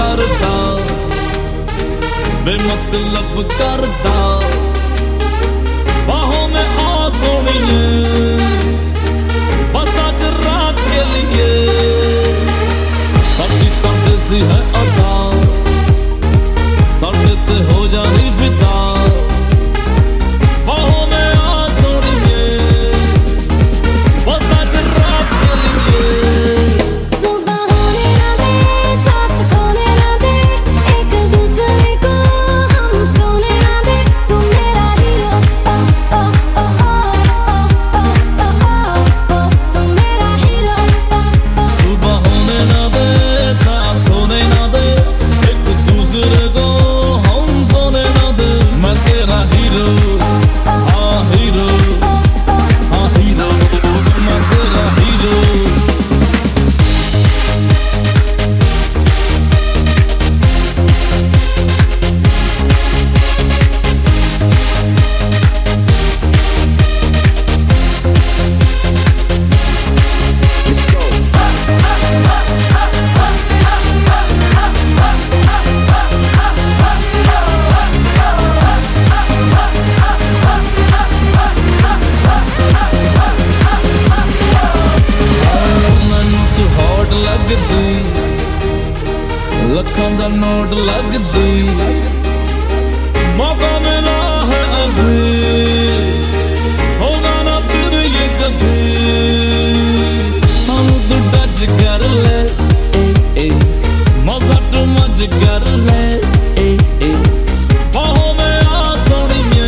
करता, बेमतलब करता, बाहों में आ सोनिए बस आज रात के लिए। साडी तो देसी है अदा, साडे ते हो जानी फिदा, बाहों में आ सोनिए बस आज रात के लिए। सुबह होने ना दे, साथ खोने ना दे, एक दूसरे को हम सोने ना दे। तू मेरा हीरो, ओ ओ ओ ओ ओ ओ ओ, तू मेरा हीरो। सुबह होने ना दे, साथ होने ना दे, एक दूसरे को हम सोने ना दे। मैं तेरा हीरो, हाँ हीरो, हाँ हीरो, मैं तेरा हीरो। लगदी लखां दा नोट लगदी, मौका मिला है अभी, होगा ना फिर ये कभी। सानू तू टच कर ले, मजा तू मज कर ले, बाहों में आ सोनिए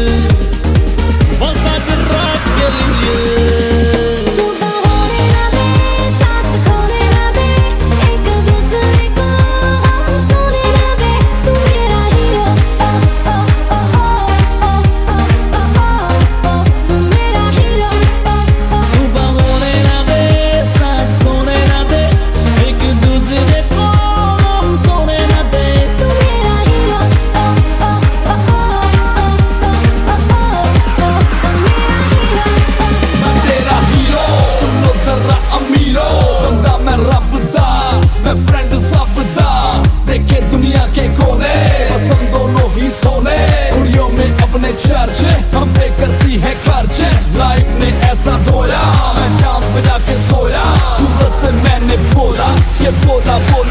बस आज रात के लिए। सुबह होने ना दे, साथ खोने ना दे, एक दूसरे को हम सोने ना दे। तू मेरा हीरो, ओ ओ ओ ओ ओ, तू मेरा हीरो। सुबह होने ना दे, साथ होने ना दे, एक दूसरे को हम सोने ना दे। तू मेरा हीरो, ओ ओ ओ ओ, मैं तेरा हीरो, सुनो जरा अमीरो, बंदा मैं रब दा, मैं फ्रेंड सब दा। देखे दुनिया के कोने, पसंद दोनों ही सोने, कुड़ियों में अपने चर्चे, हम पे करती है खर्चे। लाइफ ने ऐसा धोया, मैं चांद बजा के सोया, सूरज से मैंने बोला ये बोला